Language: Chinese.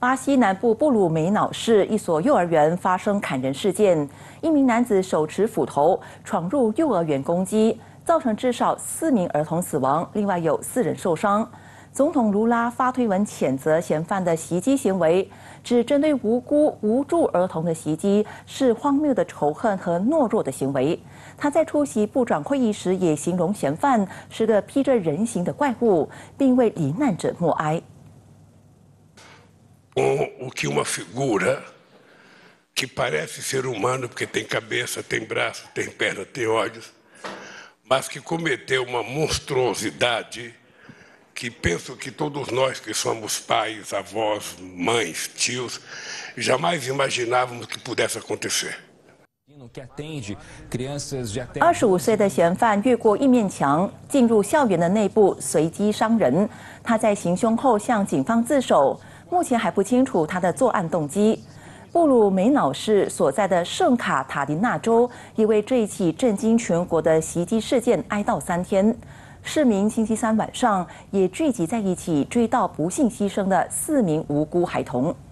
巴西南部布鲁梅瑙市一所幼儿园发生砍人事件，一名男子手持斧头闯入幼儿园攻击，造成至少4名儿童死亡，另外有4人受伤。总统卢拉发推文谴责嫌犯的袭击行为，指针对无辜无助儿童的袭击是荒谬的仇恨和懦弱的行为。他在出席部长会议时也形容嫌犯是个披着人形的怪物，并为罹难者默哀。 O que uma figura que parece ser humano, porque tem cabeça, tem braço, tem perna, tem olhos, mas que cometeu uma monstruosidade que penso que todos nós que somos pais, avós, mães, tios, jamais imaginávamos que pudesse acontecer. 25岁的嫌犯越过一面墙，进入校园的内部，随机伤人。他在行凶后向警方自首，目前还不清楚他的作案动机。布鲁梅瑙市所在的圣卡塔琳娜州也为这一起震惊全国的袭击事件哀悼3天。市民星期三晚上也聚集在一起，追悼不幸牺牲的4名无辜孩童。